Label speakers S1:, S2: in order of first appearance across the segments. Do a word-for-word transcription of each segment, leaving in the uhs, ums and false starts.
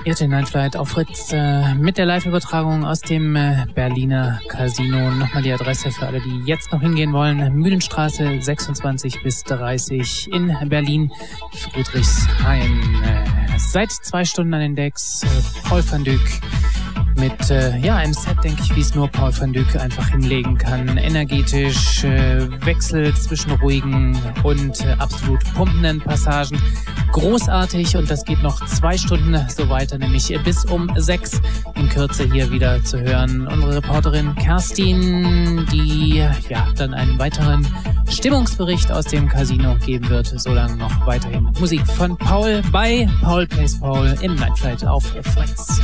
S1: Ihr Night Flight auf Fritz äh, mit der Live-Übertragung aus dem äh, Berliner Casino. Nochmal die Adresse für alle, die jetzt noch hingehen wollen. Mühlenstraße sechsundzwanzig bis dreißig in Berlin, Friedrichshain. Äh, seit zwei Stunden an den Decks äh, Paul van Dyk mit äh, ja, einem Set, denke ich, wie es nur Paul van Dyk einfach hinlegen kann. Energetisch, äh, Wechsel zwischen ruhigen und äh, absolut pumpenden Passagen. Großartig, und das geht noch zwei Stunden so weiter, nämlich bis um sechs. In Kürze hier wieder zu hören unsere Reporterin Kerstin, die ja dann einen weiteren Stimmungsbericht aus dem Casino geben wird. Solange noch weiterhin Musik von Paul bei Paul Plays Paul im Night Flight auf Fritz.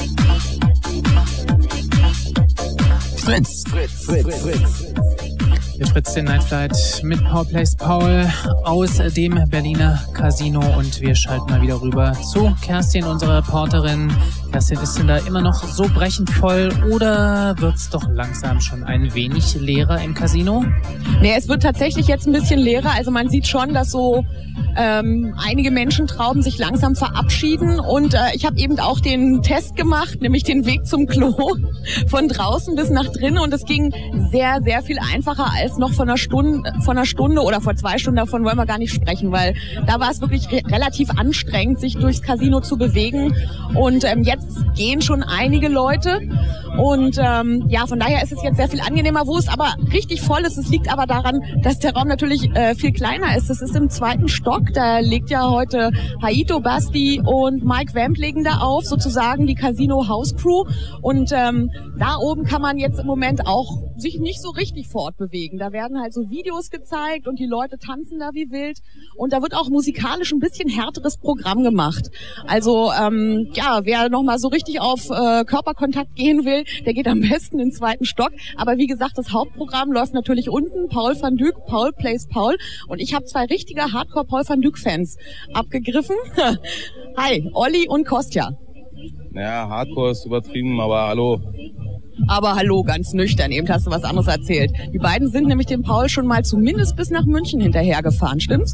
S2: Fritz. Fritz. Fritz. Fritz.
S1: Wir Fritz den Night Flight mit Paul Plays Paul aus dem Berliner Casino und wir schalten mal wieder rüber zu Kerstin, unserer Reporterin. Kerstin, ist denn da immer noch so brechend voll oder wird's doch langsam schon ein wenig leerer im Casino?
S2: Nee, es wird tatsächlich jetzt ein bisschen leerer. Also man sieht schon, dass so ähm, einige Menschentrauben sich langsam verabschieden und äh, ich habe eben auch den Test gemacht, nämlich den Weg zum Klo von draußen bis nach drinnen und es ging sehr, sehr viel einfacher als noch von einer Stunde, von einer Stunde oder vor zwei Stunden, davon wollen wir gar nicht sprechen, weil da war es wirklich re- relativ anstrengend, sich durchs Casino zu bewegen und ähm, jetzt gehen schon einige Leute und ähm, ja, von daher ist es jetzt sehr viel angenehmer, wo es aber richtig voll ist. Es liegt aber daran, dass der Raum natürlich äh, viel kleiner ist. Es ist im zweiten Stock, da legt ja heute Haito, Basti und Mike Vamp legen da auf, sozusagen die Casino House Crew und ähm, da oben kann man jetzt im Moment auch sich nicht so richtig fortbewegen. Da werden halt so Videos gezeigt und die Leute tanzen da wie wild und da wird auch musikalisch ein bisschen härteres Programm gemacht. Also ähm, ja, wer noch mal so richtig auf äh, Körperkontakt gehen will, der geht am besten in den zweiten Stock. Aber wie gesagt, das Hauptprogramm läuft natürlich unten. Paul van Dyk, Paul Plays Paul und ich habe zwei richtige Hardcore Paul van Dyk Fans abgegriffen. Hi, Olli und Kostja.
S3: Ja, Hardcore ist übertrieben, aber hallo.
S2: Aber hallo, ganz nüchtern, eben hast du was anderes erzählt. Die beiden sind nämlich dem Paul schon mal zumindest bis nach München hinterhergefahren, stimmt's?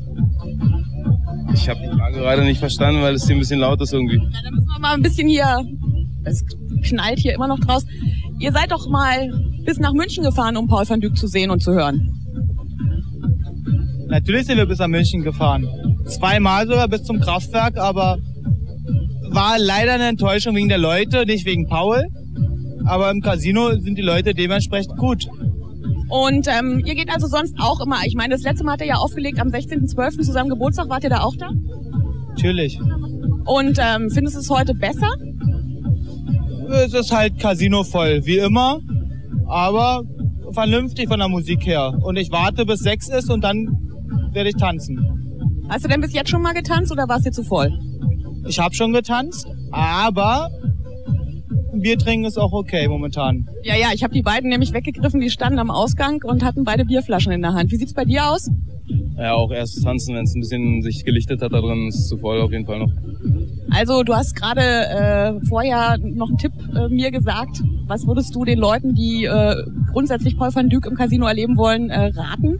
S3: Ich habe die Frage gerade nicht verstanden, weil es hier ein bisschen laut ist irgendwie.
S2: Na, dann müssen wir mal ein bisschen hier, es knallt hier immer noch draus. Ihr seid doch mal bis nach München gefahren, um Paul van Dyk zu sehen und zu hören.
S4: Natürlich sind wir bis nach München gefahren. Zweimal sogar bis zum Kraftwerk, aber war leider eine Enttäuschung wegen der Leute, nicht wegen Paul. Aber im Casino sind die Leute dementsprechend gut.
S2: Und ähm, ihr geht also sonst auch immer, ich meine, das letzte Mal hat er ja aufgelegt am sechzehnten zwölften zu seinem Geburtstag, wart ihr da auch da?
S4: Natürlich.
S2: Und ähm, findest du es heute besser?
S4: Es ist halt Casino voll, wie immer, aber vernünftig von der Musik her. Und ich warte bis sechs ist und dann werde ich tanzen.
S2: Hast du denn bis jetzt schon mal getanzt oder war es dir zu voll?
S4: Ich habe schon getanzt, aber Bier trinken ist auch okay momentan.
S2: Ja, ja, ich habe die beiden nämlich weggegriffen, die standen am Ausgang und hatten beide Bierflaschen in der Hand. Wie sieht's bei dir aus?
S3: Ja, auch erst tanzen, wenn es ein bisschen sich gelichtet hat da drin, ist es zu voll auf jeden Fall noch.
S2: Also du hast gerade äh, vorher noch einen Tipp äh, mir gesagt. Was würdest du den Leuten, die äh, grundsätzlich Paul van Dyk im Casino erleben wollen, äh, raten?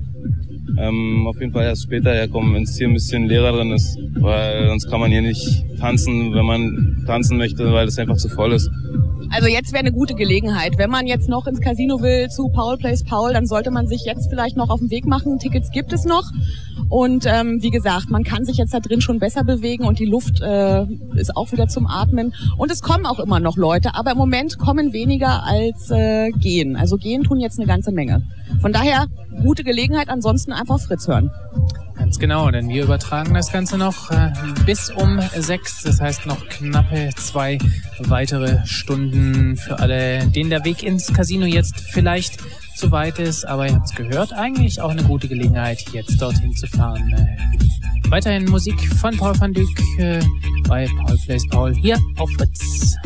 S3: Ähm, auf jeden Fall erst später herkommen, wenn es hier ein bisschen leerer drin ist, weil sonst kann man hier nicht tanzen, wenn man tanzen möchte, weil es einfach zu voll ist.
S2: Also jetzt wäre eine gute Gelegenheit. Wenn man jetzt noch ins Casino will zu Paul Plays Paul, dann sollte man sich jetzt vielleicht noch auf den Weg machen. Tickets gibt es noch. Und ähm, wie gesagt, man kann sich jetzt da drin schon besser bewegen und die Luft äh, ist auch wieder zum Atmen. Und es kommen auch immer noch Leute, aber im Moment kommen weniger als äh, gehen. Also gehen tun jetzt eine ganze Menge. Von daher gute Gelegenheit, ansonsten einfach Fritz hören.
S1: Ganz genau, denn wir übertragen das Ganze noch äh, bis um sechs. Das heißt noch knappe zwei weitere Stunden für alle, denen der Weg ins Casino jetzt vielleicht zu weit ist. Aber ihr habt es gehört, eigentlich auch eine gute Gelegenheit, jetzt dorthin zu fahren. Äh, weiterhin Musik von Paul van Dyk äh, bei Paul Plays Paul hier auf Fritz.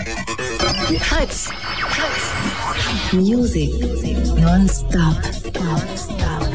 S5: Fritz. Fritz. Music. Non-stop. Non-stop.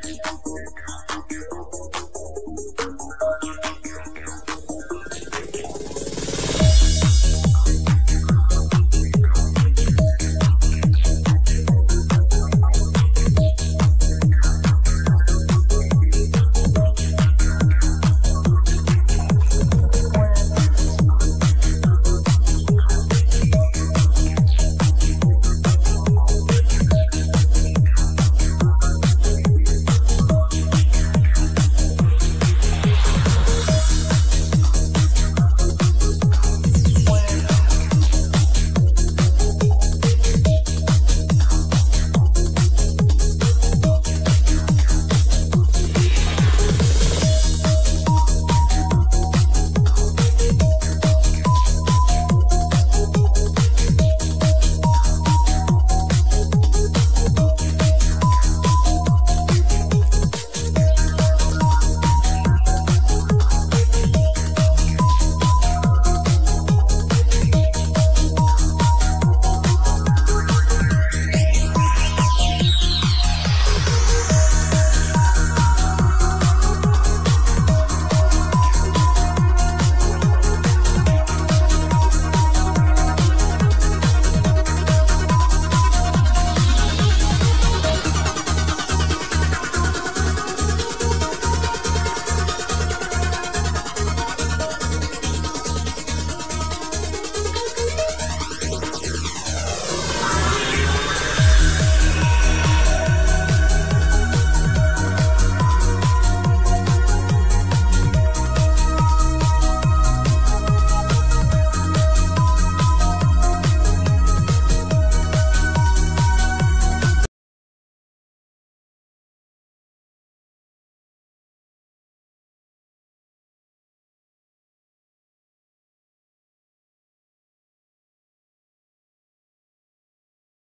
S5: Musik.